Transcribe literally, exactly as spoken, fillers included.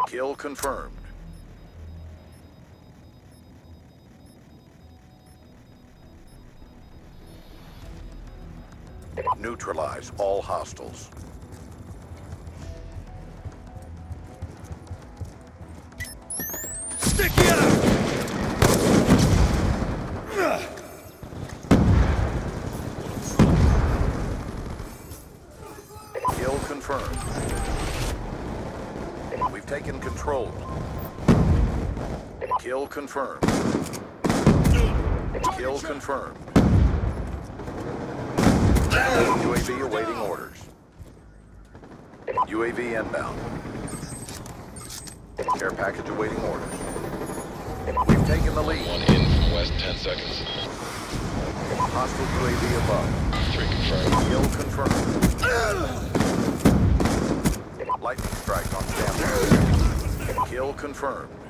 Kill confirmed. Neutralize all hostiles. Sticky out! Kill confirmed. We've taken control. Kill confirmed. Kill confirmed. U A V awaiting orders. U A V inbound. Care package awaiting orders. We've taken the lead. One in from west, ten seconds. Hostile U A V above. Three confirmed. Kill confirmed. Lightning strike on standby. Kill confirmed.